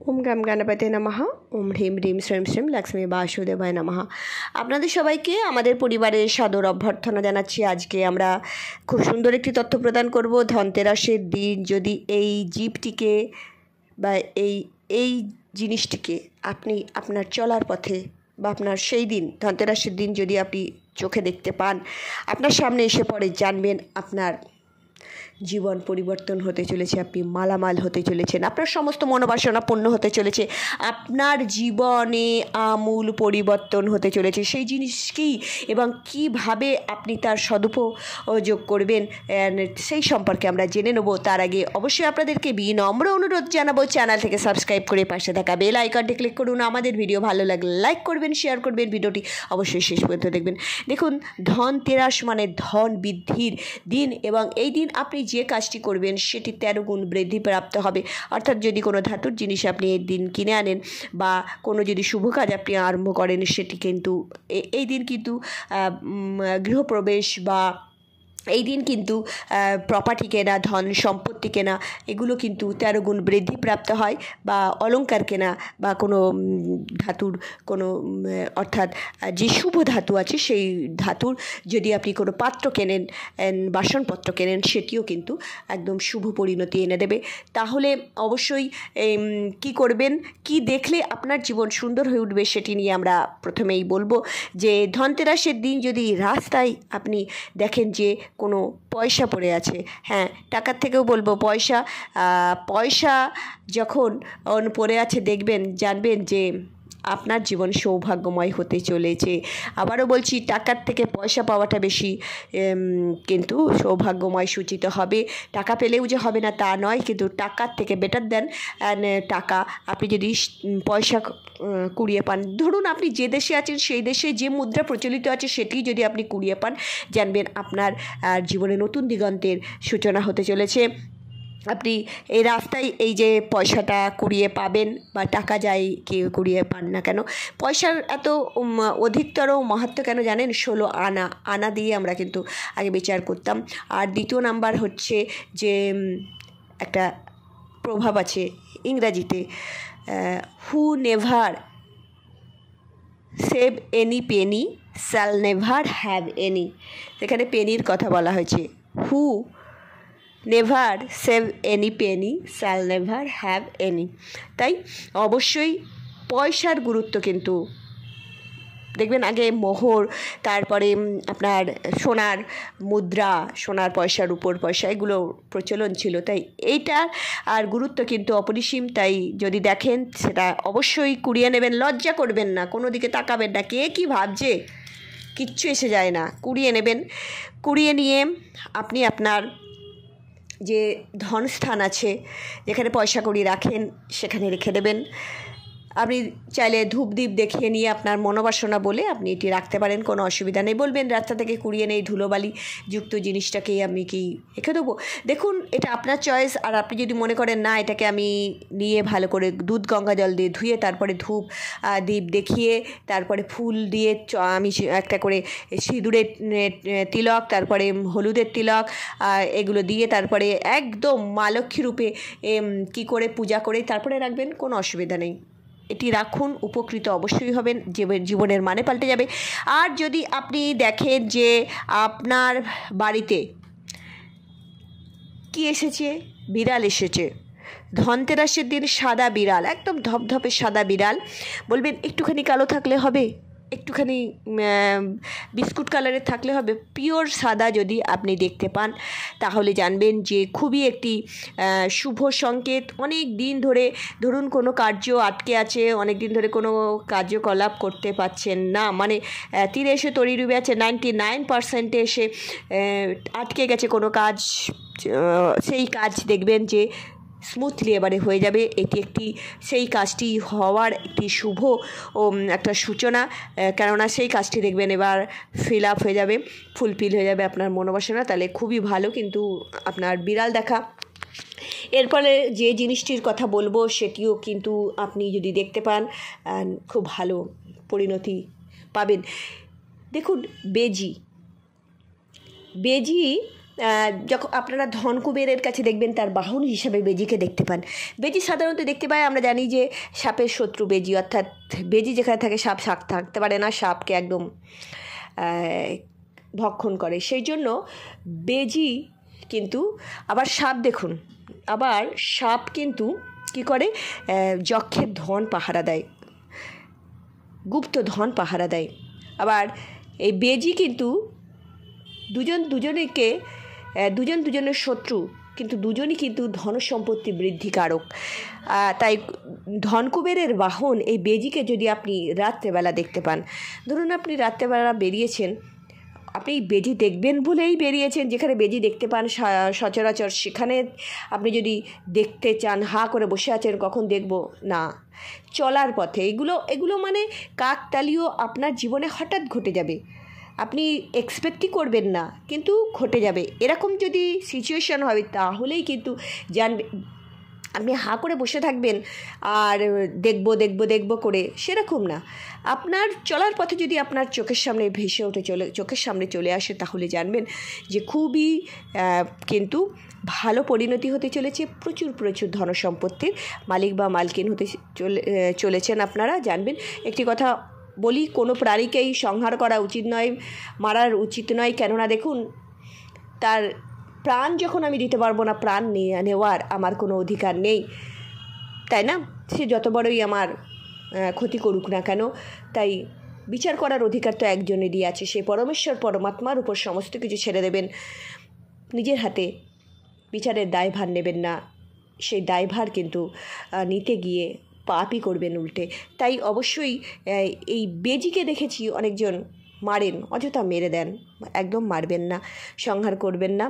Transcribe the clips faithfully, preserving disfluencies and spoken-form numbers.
ওম গাম গণপতে নমঃ। ওম হ্রিম হ্রিম শ্রীম শ্রীম লক্ষ্মী বাসুদেবায় নমঃ। আপনাদের সবাইকে আমাদের পরিবারের সাদর অভ্যর্থনা জানাচ্ছি। আজকে আমরা খুব সুন্দর একটি তথ্য প্রদান করব। ধনতেরাসের দিন যদি এই জীবটিকে বা এই এই জিনিসটিকে আপনি আপনার চলার পথে বা আপনার সেই দিন ধনতেরাসের দিন যদি আপনি চোখে দেখতে পান, আপনার সামনে এসে পড়ে, জানবেন আপনার জীবন পরিবর্তন হতে চলেছে, আপনি মালামাল হতে চলেছেন, আপনার সমস্ত মনোবাসনা পূর্ণ হতে চলেছে, আপনার জীবনে আমূল পরিবর্তন হতে চলেছে। সেই জিনিস কী এবং কীভাবে আপনি তার সদুপযোগ করবেন সেই সম্পর্কে আমরা জেনে নেব। তার আগে অবশ্যই আপনাদেরকে বিনম্র অনুরোধ জানাবো, চ্যানেল থেকে সাবস্ক্রাইব করে পাশে থাকা বেল আইকনটি ক্লিক করুন। আমাদের ভিডিও ভালো লাগলে লাইক করবেন, শেয়ার করবেন, ভিডিওটি অবশ্যই শেষ পর্যন্ত দেখবেন। দেখুন, ধনতেরাস মানে ধন বৃদ্ধির দিন এবং এই দিন আপনি যে কাজটি করবেন সেটি তেরো গুণ বৃদ্ধি প্রাপ্ত হবে। অর্থাৎ যদি কোনো ধাতুর জিনিস আপনি এই দিন কিনে আনেন বা কোনো যদি শুভ কাজ আপনি আরম্ভ করেন, সেটি কিন্তু এই দিন কিন্তু গৃহপ্রবেশ বা এই দিন কিন্তু প্রপার্টি কেনা, ধন সম্পত্তি কেনা, এগুলো কিন্তু তেরো গুণ বৃদ্ধি প্রাপ্ত হয়। বা অলংকার কেনা বা কোনো ধাতুর কোনো অর্থাৎ যে শুভ ধাতু আছে সেই ধাতুর যদি আপনি কোনো পাত্র কেনেন, বাসনপত্র কেনেন, সেটিও কিন্তু একদম শুভ পরিণতি এনে দেবে। তাহলে অবশ্যই কি করবেন, কি দেখলে আপনার জীবন সুন্দর হয়ে উঠবে সেটি নিয়ে আমরা প্রথমেই বলবো। যে ধনতেরাসের দিন যদি রাস্তায় আপনি দেখেন যে কোনো পয়সা পড়ে আছে, হ্যাঁ টাকার থেকেও বলবো পয়সা, পয়সা যখন পড়ে আছে দেখবেন, জানবেন যে আপনার জীবন সৌভাগ্যময় হতে চলেছে। আবারও বলছি, টাকার থেকে পয়সা পাওয়াটা বেশি কিন্তু সৌভাগ্যময় সূচিত হবে। টাকা পেলেও যে হবে না তা নয়, কিন্তু টাকার থেকে বেটার দেন টাকা। আপনি যদি পয়সা কুড়িয়ে পান, ধরুন আপনি যে দেশে আছেন সেই দেশে যে মুদ্রা প্রচলিত আছে সেটি যদি আপনি কুড়িয়ে পান, জানবেন আপনার জীবনে নতুন দিগন্তের সূচনা হতে চলেছে। আপনি এই রাস্তায় এই যে পয়সাটা কুড়িয়ে পাবেন বা টাকা যাই কেউ কুড়িয়ে পান না কেন, পয়সার এত অধিকতর মাহাত্ম্য কেন জানেন? ষোলো আনা আনা দিয়ে আমরা কিন্তু আগে বিচার করতাম। আর দ্বিতীয় নাম্বার হচ্ছে যে একটা প্রভাব আছে ইংরাজিতে, who never save any penny shall never have any. সেখানে পেনির কথা বলা হয়েছে। Who never save any penny shall never have any. তাই অবশ্যই পয়সার গুরুত্ব কিন্তু দেখবেন, আগে মোহর, তারপরে আপনার সোনার মুদ্রা, সোনার পয়সা, রূপোর পয়সা, এগুলো প্রচলন ছিল। তাই এইটার আর গুরুত্ব কিন্তু অপরিসীম। তাই যদি দেখেন সেটা অবশ্যই কুড়িয়ে নেবেন, লজ্জা করবেন না, কোনো দিকে তাকাবেন না, কে কী ভাবছে কিচ্ছু এসে যায় না, কুড়িয়ে নেবেন। কুড়িয়ে নিয়ে আপনি আপনার যে ধনস্থান আছে, যেখানে পয়সা কড়ি রাখেন, সেখানে রেখে দেবেন। আপনি চাইলে ধূপ দ্বীপ দেখিয়ে নিয়ে আপনার মনোবাসনা বলে আপনি এটি রাখতে পারেন, কোনো অসুবিধা নেই। বলবেন রাস্তা থেকে কুড়িয়ে নেই ধুলোবালি যুক্ত জিনিসটাকেই আমি কি রেখে দেবো। দেখুন, এটা আপনার চয়েস। আর আপনি যদি মনে করেন না, এটাকে আমি নিয়ে ভালো করে দুধ গঙ্গা জল দিয়ে ধুয়ে তারপরে ধূপ দ্বীপ দেখিয়ে তারপরে ফুল দিয়ে আমি একটা করে সিঁদুরের তিলক, তারপরে হলুদের তিলক, এগুলো দিয়ে তারপরে একদম মা লক্ষ্মী রূপে কী করে পূজা করে তারপরে রাখবেন, কোনো অসুবিধা নেই। এটি রাখুন, উপকৃত অবশ্যই হবেন, জীবনের মানে পাল্টে যাবে। আর যদি আপনি দেখেন যে আপনার বাড়িতে কি এসেছে, বিড়াল এসেছে, ধনতেরাসের দিন সাদা বিড়াল, একদম ধপধপে সাদা বিড়াল, বলবেন একটুখানি কালো থাকলে হবে, একটুখানি বিস্কুট কালারের থাকলে হবে, পিওর সাদা যদি আপনি দেখতে পান, তাহলে জানবেন যে খুবই একটি শুভ সংকেত। অনেক দিন ধরে ধরুন কোনো কার্য আটকে আছে, অনেক দিন ধরে কোনো কার্যকলাপ করতে পারছেন না, মানে তীরে এসে তরি ডুবে আছে, নাইনটি নাইন পার্সেন্টে এসে আটকে গেছে কোনো কাজ, সেই কাজ দেখবেন যে স্মুথলি এবারে হয়ে যাবে। এটি একটি সেই কাজটি হওয়ার একটি শুভ ও একটা সূচনা, কেননা সেই কাজটি দেখবেন এবার ফিল আপ হয়ে যাবে, ফুলফিল হয়ে যাবে আপনার মনোবাসনা। তাহলে খুবই ভালো কিন্তু আপনার বিড়াল দেখা। এরপরে যে জিনিসটির কথা বলবো সেটিও কিন্তু আপনি যদি দেখতে পান খুব ভালো পরিণতি পাবেন। দেখুন, বেজি বেজি যখন আপনারা ধনকুবেরের কাছে দেখবেন তার বাহন হিসাবে বেজিকে দেখতে পান। বেজি সাধারণত দেখতে পাই, আমরা জানি যে সাপের শত্রু বেজি, অর্থাৎ বেজি যেখানে থাকে সাপ সাপ থাকতে পারে না, সাপকে একদম ভক্ষণ করে। সেই জন্য বেজি কিন্তু আবার সাপ দেখুন, আবার সাপ কিন্তু কী করে, যক্ষের ধন পাহারা দেয়, গুপ্ত ধন পাহারা দেয়। আবার এই বেজি কিন্তু দুজন দুজনকে দুজন দুজনের শত্রু, কিন্তু দুজনই কিন্তু ধনসম্পত্তি বৃদ্ধিকারক। তাই ধনকুবেরের বাহন এই বেজিকে যদি আপনি রাত্রেবেলা দেখতে পান, ধরুন আপনি রাত্রেবেলা বেরিয়েছেন, আপনি বেজি দেখবেন বলেই বেরিয়েছেন, যেখানে বেজি দেখতে পান সচরাচর সেখানে আপনি যদি দেখতে চান, হা করে বসে আছেন কখন দেখব না, চলার পথে এগুলো এগুলো মানে কাকতালীয় আপনার জীবনে হঠাৎ ঘটে যাবে, আপনি এক্সপেক্টই করবেন না, কিন্তু ঘটে যাবে। এরকম যদি সিচুয়েশান হবে তাহলেই কিন্তু জানবে, আপনি হা করে বসে থাকবেন আর দেখব দেখব দেখব করে, সেরকম না। আপনার চলার পথে যদি আপনার চোখের সামনে ভেসে ওঠে, চলে চোখের সামনে চলে আসে, তাহলে জানবেন যে খুবই কিন্তু ভালো পরিণতি হতে চলেছে, প্রচুর প্রচুর ধনসম্পত্তির মালিক বা মালকিন হতে চলে চলেছেন আপনারা। জানবেন একটি কথা বলি, কোনো প্রাণীকেই সংহার করা উচিত নয়, মারার উচিত নয়, কেননা দেখুন তার প্রাণ যখন আমি দিতে পারবো না, প্রাণ নিয়ে নেওয়ার আমার কোনো অধিকার নেই, তাই না? সে যত বড়ই আমার ক্ষতি করুক না কেন, তাই বিচার করার অধিকার তো একজনেরই আছে, সেই পরমেশ্বর পরমাত্মার উপর সমস্ত কিছু ছেড়ে দেবেন, নিজের হাতে বিচারের দায়ভার নেবেন না, সেই দায়ভার কিন্তু নিতে গিয়ে পাপই করবেন উল্টে। তাই অবশ্যই এই বেজিকে দেখেছি অনেকজন মারেন, অযথা মেরে দেন, একদম মারবেন না, সংহার করবেন না।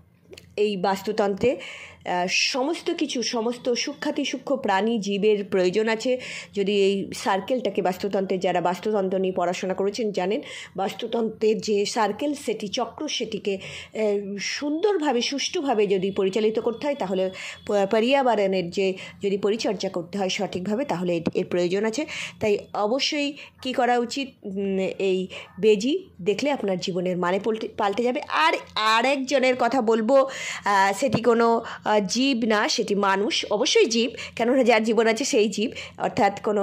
এই বাস্তুতন্ত্রে সমস্ত কিছু, সমস্ত সূক্ষ্মাতি সূক্ষ্ম প্রাণী জীবের প্রয়োজন আছে। যদি এই সার্কেলটাকে, বাস্তুতন্ত্রের যারা বাস্তুতন্ত্র নিয়ে পড়াশোনা করেছেন জানেন, বাস্তুতন্ত্রের যে সার্কেল, সেটি চক্র, সেটিকে সুন্দরভাবে সুষ্ঠুভাবে যদি পরিচালিত করতে হয়, তাহলে পর্যাবরণের যে যদি পরিচর্যা করতে হয় সঠিকভাবে, তাহলে এর প্রয়োজন আছে। তাই অবশ্যই কি করা উচিত, এই বেজি দেখলে আপনার জীবনের মানে পাল্টে পাল্টে যাবে। আর আরেকজনের কথা বলবো, সেটি কোনো জীব না, সেটি মানুষ, অবশ্যই জীব, কেননা যার জীবন আছে সেই জীব, অর্থাৎ কোনো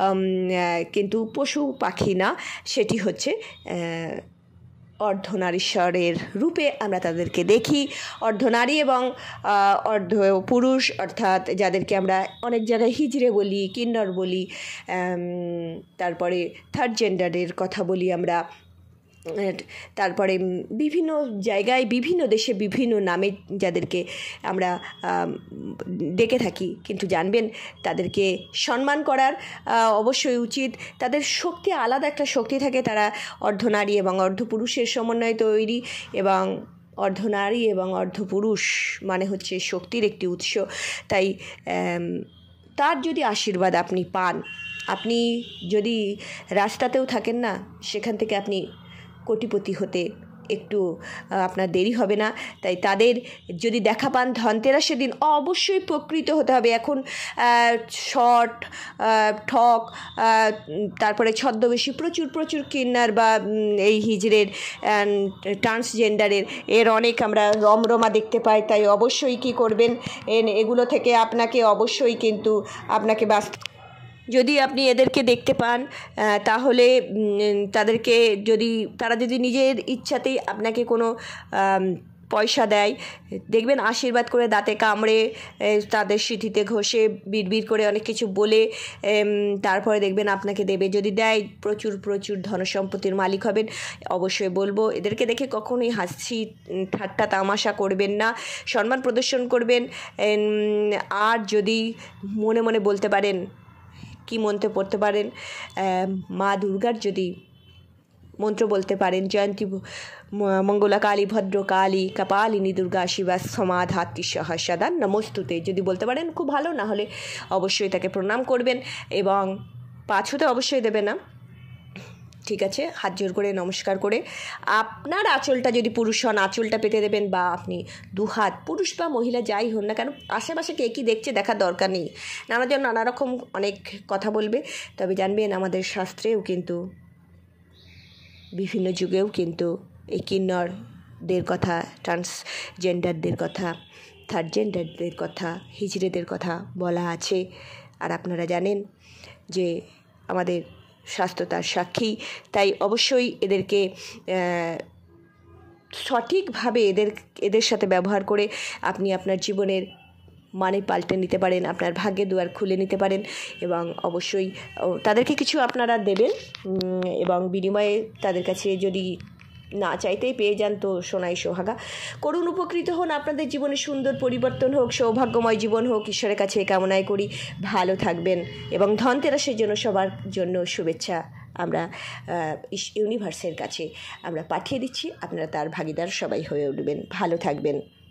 কিন্তু পশু পাখি না, সেটি হচ্ছে অর্ধনারীশ্বরের রূপে আমরা তাদেরকে দেখি। অর্ধনারী এবং অর্ধ পুরুষ, অর্থাৎ যাদেরকে আমরা অনেক জায়গায় হিজড়ে বলি, কিন্নর বলি, তারপরে থার্ড জেন্ডারের কথা বলি আমরা, তারপরে বিভিন্ন জায়গায় বিভিন্ন দেশে বিভিন্ন নামে যাদেরকে আমরা ডেকে থাকি, কিন্তু জানবেন তাদেরকে সম্মান করার অবশ্যই উচিত। তাদের শক্তি আলাদা একটা শক্তি থাকে, তারা অর্ধনারী এবং অর্ধপুরুষের সমন্বয়ে তৈরি, এবং অর্ধনারী এবং অর্ধপুরুষ মানে হচ্ছে শক্তির একটি উৎস। তাই তার যদি আশীর্বাদ আপনি পান, আপনি যদি রাস্তাতেও থাকেন না, সেখান থেকে আপনি কোটিপতি হতে একটু আপনার দেরি হবে না। তাই তাদের যদি দেখা পান ধনতেরাসের দিন, অবশ্যই প্রকৃত হতে হবে। এখন শর্ট, ঠক, তারপরে ছদ্মবেশী প্রচুর প্রচুর কিন্নার বা এই হিজড়ের, ট্রান্সজেন্ডারের এর অনেক আমরা রমরমা দেখতে পাই। তাই অবশ্যই কি করবেন, এগুলো থেকে আপনাকে অবশ্যই কিন্তু আপনাকে বাঁচতে, যদি আপনি এদেরকে দেখতে পান, তাহলে তাদেরকে যদি তারা যদি নিজের ইচ্ছাতেই আপনাকে কোনো পয়সা দেয়, দেখবেন আশীর্বাদ করে দাঁতে কামড়ে, তাদের সিঁথিতে ঘষে, বিড়বিড় করে অনেক কিছু বলে তারপরে দেখবেন আপনাকে দেবে। যদি দেয়, প্রচুর প্রচুর ধনসম্পত্তির মালিক হবেন। অবশ্যই বলবো, এদেরকে দেখে কখনোই হাসি ঠাট্টা তামাশা করবেন না, সম্মান প্রদর্শন করবেন। আর যদি মনে মনে বলতে পারেন, কি মন্ত্র পড়তে পারেন, মা দুর্গার যদি মন্ত্র বলতে পারেন, জয়ন্তী মঙ্গলা কালী ভদ্র কালী কপালিনী দুর্গা শিবা সমাধাত্রী সহসদা নমস্তুতে যদি বলতে পারেন খুব ভালো, না হলে অবশ্যই তাকে প্রণাম করবেন এবং পা ছুঁতে অবশ্যই দেবে না, ঠিক আছে? হাত জোর করে নমস্কার করে আপনার আঁচলটা যদি পুরুষ হন আঁচলটা পেতে দেবেন, বা আপনি দু হাত, পুরুষ বা মহিলা যাই হন না কেন, আশেপাশে কে কী দেখছে দেখার দরকার নেই, নানাজন নানা রকম অনেক কথা বলবে। তবে জানবেন আমাদের শাস্ত্রেও কিন্তু বিভিন্ন যুগেও কিন্তু এই কিন্নর দের কথা, ট্রান্সজেন্ডারদের কথা, থার্ড জেন্ডারদের কথা, হিজড়েদের কথা বলা আছে। আর আপনারা জানেন যে আমাদের স্বাস্থ্য তার সাক্ষী, তাই অবশ্যই এদেরকে সঠিকভাবে এদের এদের সাথে ব্যবহার করে আপনি আপনার জীবনের মানে পাল্টে নিতে পারেন, আপনার ভাগ্যের দুয়ার খুলে নিতে পারেন এবং অবশ্যই তাদেরকে কিছু আপনারা দেবেন এবং বিনিময়ে তাদের কাছে যদি না চাইতেই পেয়ে যান তো সোনাই সোহাগা। করুণ উপকৃত হন, আপনাদের জীবনে সুন্দর পরিবর্তন হোক, সৌভাগ্যময় জীবন হোক, ঈশ্বরের কাছে কামনাই করি। ভালো থাকবেন এবং ধনতেরাসের জন্য সবার জন্য শুভেচ্ছা আমরা ইউনিভার্সের কাছে আমরা পাঠিয়ে দিচ্ছি। আপনারা তার ভাগিদার সবাই হয়ে উঠবেন। ভালো থাকবেন।